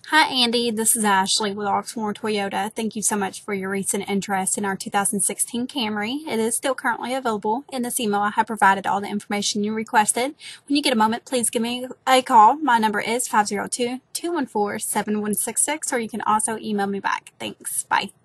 Hi Andy, this is Ashley with Oxmoor Toyota. Thank you so much for your recent interest in our 2016 Camry. It is still currently available. In this email I have provided all the information you requested. When you get a moment, please give me a call. My number is 502-214-7166, or you can also email me back. Thanks. Bye.